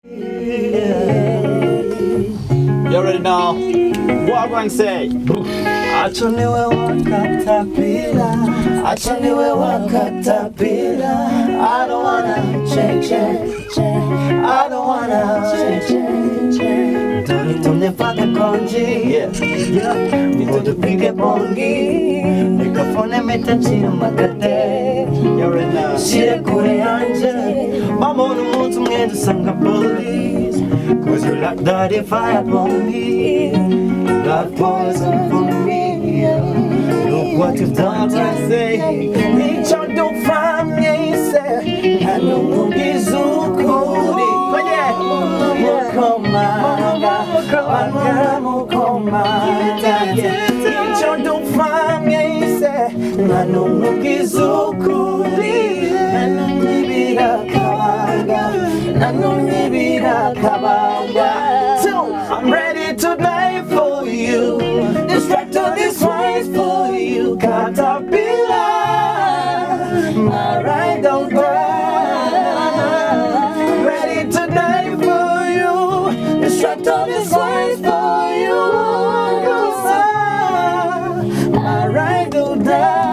You already know what I'm going to say. Acha niwe wakatapila, acha niwe wakatapila. I don't wanna change, I don't wanna change. Tulitumne pata konji, mito pige bongi, nikafone metachino makate. You already know. Shire kure anje, mama no muntu mwendu sanga police. Cause you like dirty fire upon me, like poison for me. Look what you've done to say. Each other don't find me, say. I know who is ukuri. Each other don't find me, say. I know who is ukuri. So I'm ready to die for you. Distract all these wines for you. Caterpillar, my ride don't burn. Ready to die for you. Distract all these wines for you. My ride don't die.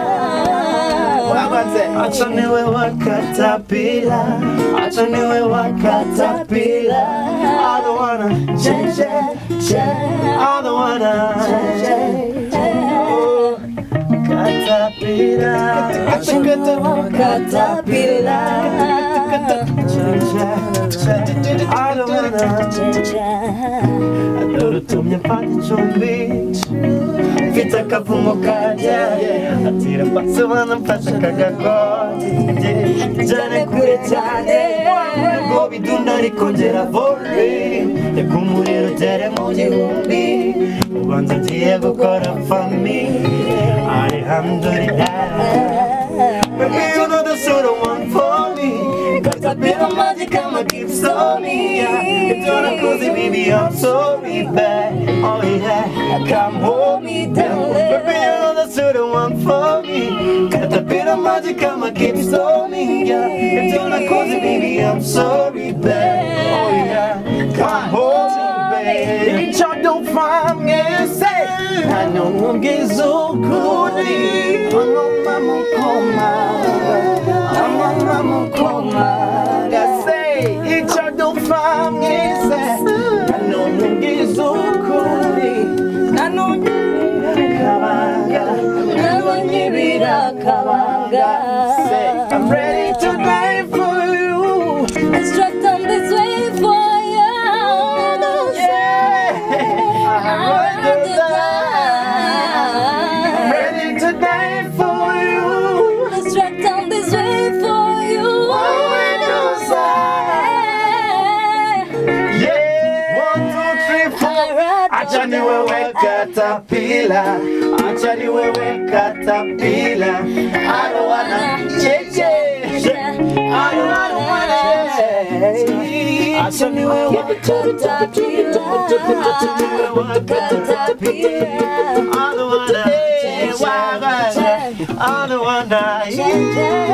Acha niwe wakatapila, acha niwe wakatapila. I don't wanna change, I don't wanna change. Oh, katapila, acha niwe wakatapila. I don't wanna change. Adoro tumye pati chumbi. Vita kapumo kaja, atira paso mana pasa kagakoti. Jane kure jane, gobi dundari konjera voli. Ekumuriro tere moji humbi, ubanza Diego kora fami. Alhamdulillah, baby you know the sort of one for me. Cause I've been on magic, I'ma keep sorry. It's all crazy, baby, I'm sorry, babe. Oh yeah, come hold me down. Baby, you know the sort of one for me. Got a bit of magic, I'ma keep sorry. It's all crazy, baby, I'm sorry, babe. Oh yeah, come hold me, babe. Each other don't find me, say. I know who gets so good. I'm on mama coma. I'm on mama coma. I say, each other don't find me, say. I know who gets so good. I know you say, I'm ready to die for you. Extract on this way for you. I'm ready to die for you. Extract on this way for you. Yeah, 1, 2, 3, 4. Acha niwe wakatapila, acha niwe wakatapila. I don't wanna change, I don't wanna change. Acha niwe wakatapila, I don't wanna change. I don't wanna change.